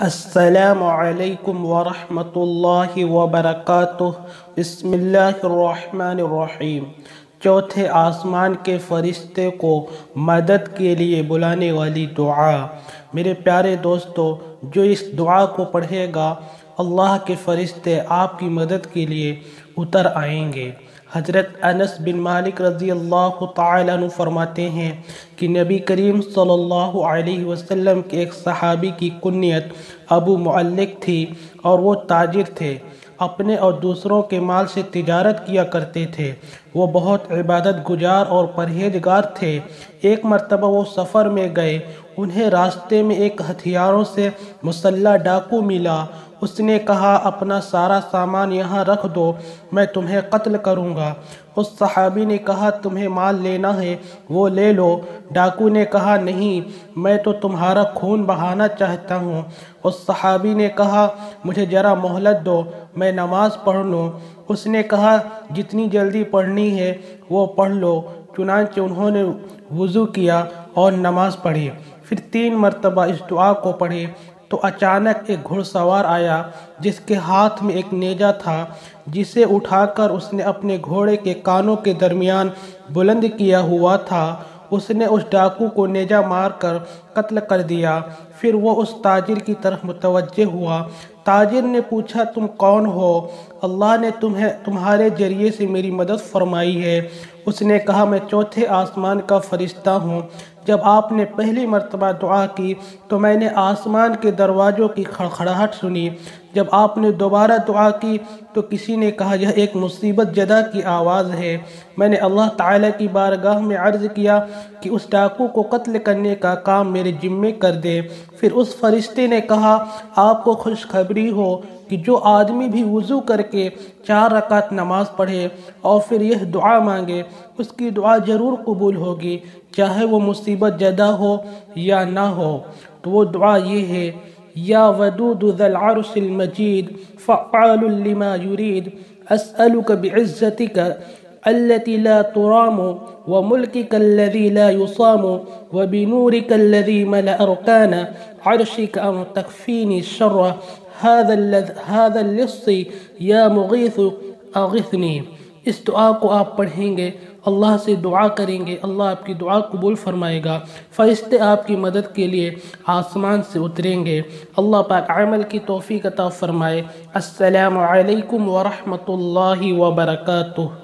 السلام علیکم ورحمۃ اللہ وبرکاتہ۔ بسم اللہ الرحمن الرحیم۔ چوتھے آسمان کے فرشتے کو مدد کے لیے بلانے والی دعا۔ میرے پیارے دوستو، جو اس دعا کو پڑھے گا اللہ کے فرشتے آپ کی مدد کے لیے اتر آئیں گے۔ حضرت انس بن مالک رضی اللہ تعالیٰ عنہ فرماتے ہیں کہ نبی کریم صلی اللہ علیہ وسلم کے ایک صحابی کی کنیت ابو معلق تھی اور وہ تاجر تھے، اپنے اور دوسروں کے مال سے تجارت کیا کرتے تھے۔ وہ بہت عبادت گزار اور پرہیزگار تھے۔ ایک مرتبہ وہ سفر میں گئے، انہیں راستے میں ایک ہتھیاروں سے مسلح ڈاکو ملا۔ اس نے کہا اپنا سارا سامان یہاں رکھ دو، میں تمہیں قتل کروں گا۔ اس صحابی نے کہا تمہیں مال لینا ہے وہ لے لو۔ ڈاکو نے کہا نہیں، میں تو تمہارا خون بہانا چاہتا ہوں۔ اس صحابی نے کہا مجھے ذرا مہلت دو، میں نماز پڑھ لوں۔ اس نے کہا جتنی جلدی پڑھنی ہے وہ پڑھ لو۔ چنانچہ انہوں نے وضو کیا اور نماز پڑھی، پھر 3 مرتبہ اس دعا کو پڑھی تو اچانک ایک گھڑ سوار آیا جس کے ہاتھ میں ایک نیزہ تھا، جسے اٹھا کر اس نے اپنے گھوڑے کے کانوں کے درمیان بلند کیا ہوا تھا۔ اس نے اس ڈاکو کو نیزہ مار کر قتل کر دیا۔ پھر وہ اس تاجر کی طرف متوجہ ہوا۔ تاجر نے پوچھا تم کون ہو؟ اللہ نے تمہارے ذریعے سے میری مدد فرمائی ہے۔ اس نے کہا میں چوتھے آسمان کا فرشتہ ہوں۔ جب آپ نے پہلی مرتبہ دعا کی تو میں نے آسمان کے دروازوں کی کھڑکھڑاہٹ سنی۔ جب آپ نے دوبارہ دعا کی تو کسی نے کہا یہ ایک مصیبت زدہ کی آواز ہے۔ میں نے اللہ تعالیٰ کی بارگاہ میں عرض کیا کہ اس ڈاکو کو قتل کرنے کا کام میرے ذمے کر دے۔ پھر اس فرشتے نے کہا آپ کو خوشخبری ہو کہ جو آدمی بھی وضو کر کے 4 رکعت نماز پڑھے اور پھر یہ دعا مانگے اس کی دعا ضرور قبول ہوگی، چاہے وہ مصیبت زدہ ہو یا نہ ہو۔ تو وہ دعا یہ ہے یا ودود ذا العرش المجید فعال لما يريد اسألك بعزتك التي لا ترام وملكك الذي لا يصام وبنورك الذي ملأ أركان عرشك أن تكفيني شر هذا اللص يا مغيث أغثني۔ اس دعا کو آپ پڑھیں گے، اللہ سے دعا کریں گے، اللہ آپ کی دعا قبول فرمائے گا۔ فرشتے آپ کی مدد کے لیے آسمان سے اتریں گے۔ اللہ پاک عمل کی توفیق عطا فرمائے۔ السلام علیکم ورحمۃ اللہ وبرکاتہ۔